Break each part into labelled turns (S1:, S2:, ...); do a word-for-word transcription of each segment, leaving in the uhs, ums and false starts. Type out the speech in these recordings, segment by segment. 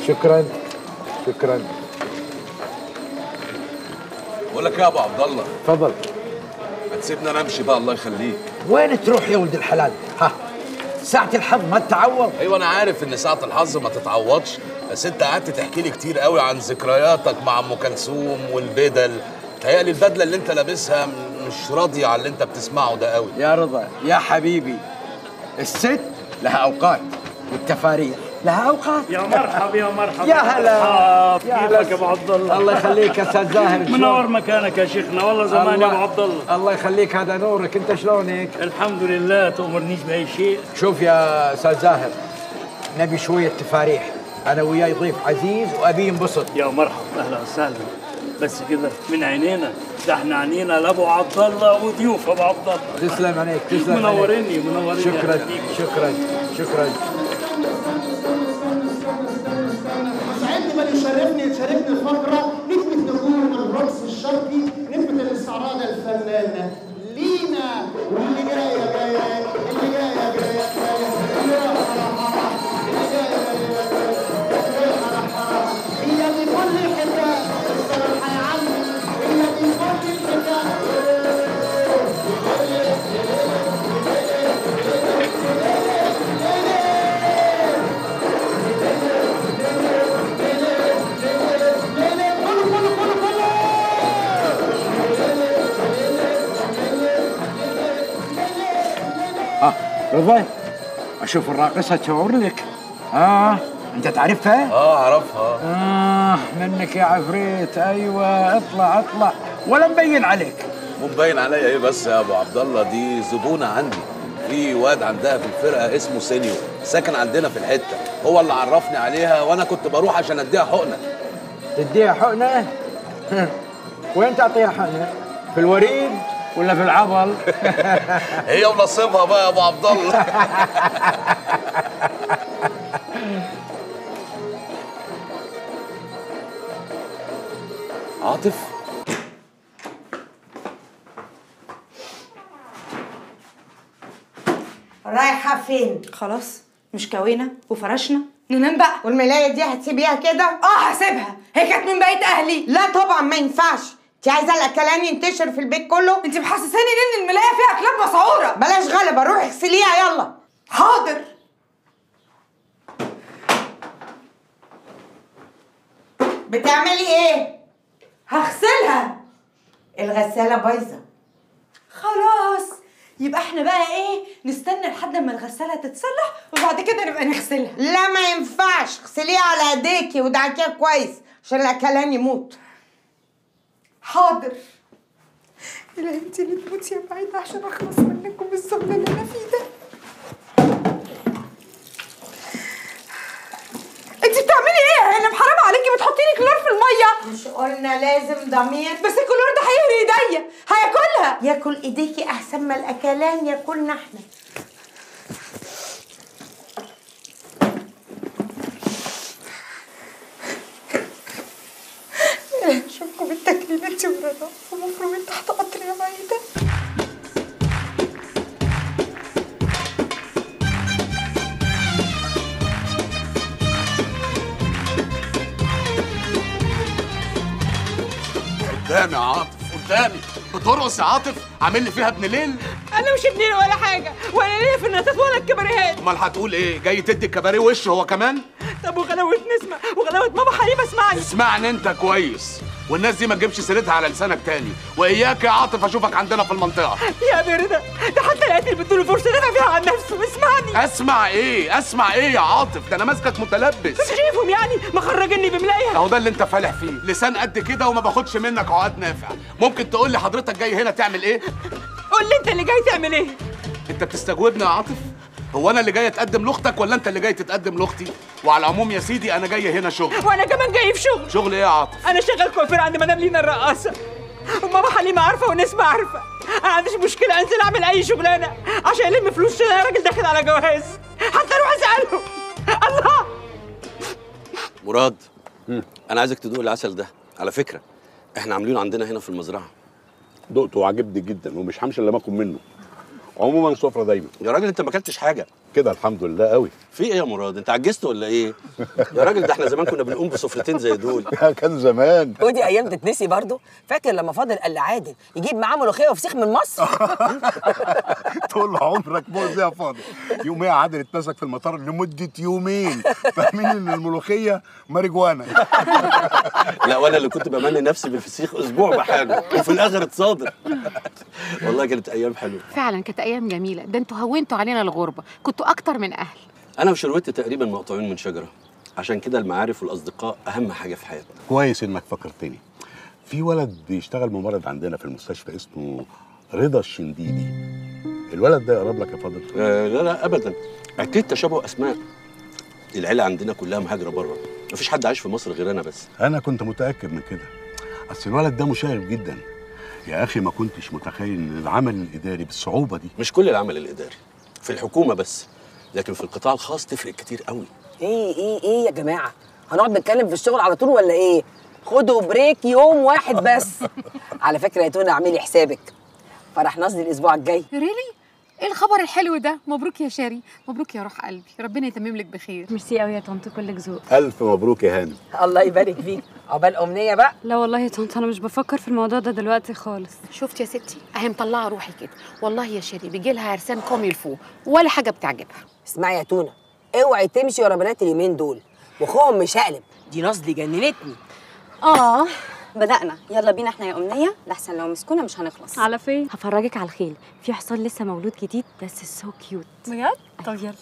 S1: شكرا شكرا.
S2: بقول لك ايه يا ابو عبد الله؟
S1: اتفضل.
S2: ما تسيبنا نمشي بقى الله يخليك.
S1: وين تروح يا ولد الحلال؟ ها ساعة الحظ ما تتعوض.
S2: ايوه انا عارف ان ساعة الحظ ما تتعوضش، بس انت قعدت تحكي لي كتير قوي عن ذكرياتك مع ام كلثوم والبدل. تهيألي البدله اللي انت لابسها مش راضيه على اللي انت بتسمعه ده قوي.
S1: يا رضا يا حبيبي، الست لها اوقات والتفاريح لها اوقات.
S3: يا مرحب يا مرحب
S1: يا هلا
S3: يا هلا يا ابو عبد الله.
S1: الله يخليك يا استاذ زاهر.
S3: منور مكانك يا شيخنا والله زمان يا ابو عبد الله.
S1: الله يخليك هذا نورك. انت شلونك؟
S3: الحمد لله. تأمرنيش بأي شيء؟
S1: شوف يا استاذ زاهر، نبي شويه تفاريح، انا وياي ضيف عزيز وابي ينبسط.
S3: يا مرحب اهلا وسهلا. بس كده من عينينا، ده احنا عنينا لابو عبد الله وضيوف ابو عبد الله.
S1: تسلم عليك تسلم.
S3: منوريني منوريني.
S1: شكرا شكرا شكرا.
S4: سعدني بل يشرفني يشاركني الفقره نسبه نجوم الرقص الشرقي، نسبه الاستعراض الفنان لينا. واللي جايه جايه اللي جايه جايه اللي رايحه اللي جايه جايه هي دي كل الحكايه الصراحه يا عمي، هي دي كل الحكايه.
S1: اه رضا، اشوف الراقصه تشاور لك. اه انت تعرفها؟
S2: اه اعرفها.
S1: اه منك يا عفريت. ايوه اطلع اطلع ولا مبين عليك.
S2: مو مبين عليا ايه بس يا ابو عبد الله؟ دي زبونه عندي، في واد عندها في الفرقه اسمه سينيور ساكن عندنا في الحته، هو اللي عرفني عليها وانا كنت بروح عشان اديها حقنه.
S1: تديها حقنه؟ وين تعطيها حقنه؟ في الوريد ولا في العضل؟
S2: هي ونصيبها بقى يا ابو عبد الله. عاطف
S5: رايحة فين؟
S6: خلاص مش كوينة وفرشنا ننام بقى.
S5: والملاية دي هتسيبيها كده؟
S6: اه هسيبها، هي كانت من بقية اهلي.
S5: لا طبعا ما ينفعش. انت عايزة الاكلان ينتشر في البيت كله؟
S6: انت محسساني ان الملاية فيها كلاب مسعورة.
S5: بلاش غلبة، روحي اغسليها يلا.
S6: حاضر.
S5: بتعملي ايه؟
S6: هغسلها.
S5: الغسالة بايظة.
S6: خلاص يبقى احنا بقى ايه، نستنى لحد ما الغسالة تتصلح وبعد كده نبقى نغسلها.
S5: لا ما ينفعش، اغسليها على ايديكي ودعكيها كويس عشان الاكلان يموت.
S6: حاضر. يا انت اللي تموتي يا بعيدة عشان اخلص منكم الزبل اللي انا فيه ده. انت بتعملي ايه يا هانم؟ حرام عليكي بتحطي لي كلور في الميه.
S5: مش قلنا لازم ضمير؟
S6: بس الكلور ده هيهري ايديا، هياكلها.
S5: ياكل ايديكي احسن ما الاكلان ياكلنا احنا.
S6: شوفكم بالتكليل انت ورنا ومفروض تحت قطر يا بعيدة.
S2: قدامي يا عاطف قدامي، بترقص يا عاطف، عامل لي فيها ابن ليل.
S6: انا مش ابني ولا حاجه، ولا ليا في الناتات ولا الكباريهات.
S2: امال هتقول ايه؟ جاي تدي الكباريه وش هو كمان؟
S6: طب وغلاوه نسمه وغلاوه ماما حليمه اسمعني.
S2: اسمعني انت كويس، والناس دي ما تجيبش سيرتها على لسانك تاني، واياك يا عاطف اشوفك عندنا في المنطقه.
S6: يا برده، ده حتى القاتل بيدوله فرصه يدافع فيها عن نفسه. اسمعني.
S2: اسمع ايه؟ اسمع ايه يا عاطف؟ ده انا ماسكك متلبس.
S6: مش شايفهم يعني مخرجني بملايه؟
S2: اهو ده اللي انت فالح فيه، لسان قد كده وما باخدش منك عقد نافع. ممكن تقول لي حضرتك جاي هنا تعمل ايه؟
S6: قول لي انت اللي جاي تعمل ايه؟
S2: انت بتستجوبني يا عاطف؟ هو انا اللي جاي اتقدم لاختك ولا انت اللي جاي تتقدم لاختي؟ وعلى العموم يا سيدي انا جاي هنا شغل.
S6: وانا كمان جاي في شغل.
S2: شغل ايه يا عاطف؟
S6: انا شغال كوافير عند مدام لينا الرقاصه، وماما حليمه عارفه ونسمه عارفه. انا ما عنديش مشكله انزل اعمل اي شغلانه عشان الم فلوس، عشان انا راجل داخل على جواز. حتى اروح اساله. الله.
S7: مراد، انا عايزك تدوق العسل ده، على فكره احنا عاملينه عندنا هنا في المزرعه.
S8: دقته وعجبني جدا ومش همشي الا ما اكل منه. عموما سفره دايما.
S7: يا راجل انت ما اكلتش حاجه.
S8: كده الحمد لله قوي.
S7: في ايه يا مراد؟ انت عجزت ولا ايه؟ يا راجل ده احنا زمان كنا بنقوم بسفرتين زي دول.
S8: كان زمان.
S9: ودي ايام تتنسي برضه؟ فاكر لما فاضل قال عادل يجيب معاه ملوخيه وفسيخ من مصر؟
S8: طول عمرك مؤذي يا فاضل. يوميها عادل اتمسك في المطار لمده يومين فاهمين ان الملوخيه ماريجوانا.
S7: لا وانا اللي كنت بمني نفسي بالفسيخ اسبوع بحاله وفي الاخر اتصادر. والله كانت ايام حلوه.
S10: فعلا كانت ايام جميله، ده انتوا هونتوا علينا الغربه، كنتوا اكتر من اهل.
S7: انا وشروتي تقريبا مقطوعين من شجره، عشان كده المعارف والاصدقاء اهم حاجه في حياتنا.
S8: كويس انك فكرتني. في ولد بيشتغل ممرض عندنا في المستشفى اسمه رضا الشنديدي. الولد ده يقرب لك يا فاضل؟
S7: آه لا لا ابدا، اكيد تشابه اسماء. العيله عندنا كلها مهاجره بره، مفيش حد عايش في مصر غير انا بس.
S8: انا كنت متاكد من كده، اصل الولد ده مشاغب جدا يا اخي. ما كنتش متخيل ان العمل الاداري بالصعوبه دي.
S7: مش كل العمل الاداري، في الحكومه بس، لكن في القطاع الخاص تفرق كتير قوي.
S9: ايه ايه ايه يا جماعه؟ هنقعد نتكلم في الشغل على طول ولا ايه؟ خدوا بريك يوم واحد بس. على فكره يا تونه اعملي حسابك، فرح نصدي الاسبوع الجاي.
S10: ريلي؟ ايه الخبر الحلو ده؟ مبروك يا شاري، مبروك يا روح قلبي، ربنا يتمم لك بخير.
S11: ميرسي قوي يا طنط، كلك ذوق.
S8: الف مبروك يا هاني.
S9: الله يبارك فيك. عقبال امنيه بقى.
S11: لا والله يا طنط انا مش بفكر في الموضوع ده دلوقتي خالص.
S10: شفت يا ستي اهي مطلعه روحي كده، والله يا شيري بيجي لها عرسان كوم يلفوه ولا حاجه بتعجبها.
S9: اسمعي يا تونه، اوعي تمشي ورا بنات اليومين دول، واخوهم مش هقلب. دي نصدي جننتني.
S12: اه بدأنا، يلا بينا احنا يا أمنية، لحسن لو مسكونا مش هنخلص.
S11: على فين؟ هفرجك على الخيل، في حصان لسه مولود جديد بس سو كيوت.
S10: بجد؟ طب يلا.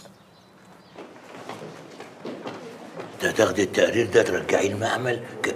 S13: ده تاخدي التقرير ده ترجعيه المعمل ك...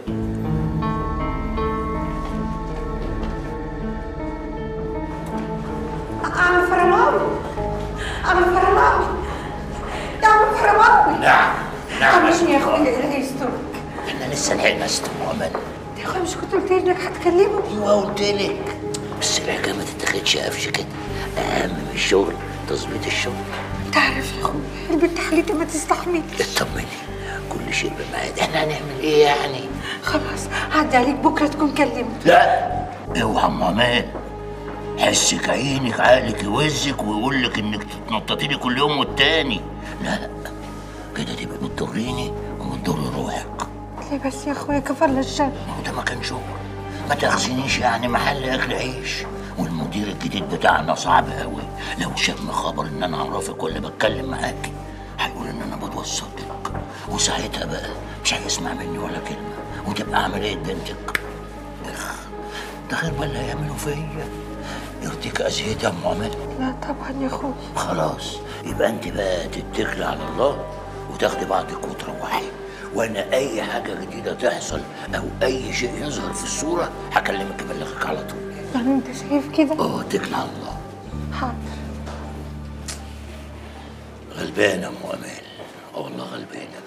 S5: عم فرماوي، عم فرماوي، يا عم فرماوي.
S13: نعم نعم.
S5: طنشني يا اخويا الهي يسترك.
S13: احنا لسه لحقنا ست مؤمن.
S5: يا اخويا مش كنت قلت لي انك هتكلمه؟
S13: ايوه قلت لك، بس الحكايه ما تتاخدش قفش كده، اهم من الشغل تظبيط الشغل.
S5: انت عارف يا اخويا البنت حالتها ما تستحملش.
S13: اطمني، كل شيء بميعاد. احنا هنعمل ايه يعني؟
S5: خلاص عدي عليك بكره تكون كلمت.
S13: لا اوعى مامان، حسك عينك عقلك يوزك ويقول لك انك تتنططي لي كل يوم والتاني. لا كده تبقى بتضريني وبتضر روحك.
S5: ليه بس يا اخويا كفر للشر؟
S13: ما هو ده ما كان شغل، ما تاخذنيش يعني محل اكل عيش. والمدير الجديد بتاعنا صعب قوي، لو شم خبر ان انا اعرفك ولا بتكلم معاكي هيقول ان انا بتوسط لك، وساعتها بقى مش هيسمع مني ولا كلمه وتبقى عمليه بنتك. اخ ده غير بقى اللي هيعملوا فيا. يرضيك اذيتي يا ام عماد؟
S5: لا طبعا يا اخويا.
S13: خلاص يبقى انت بقى تتكلي على الله وتاخدي بعضك وتروحي، وانا اي حاجه جديده تحصل او اي شيء يظهر في الصوره هكلمك ابلغك على طول.
S5: يعني انت شايف كده؟
S13: اه اتكلي على الله.
S5: حاضر.
S13: غلبانه ام امال، اه والله غلبانه.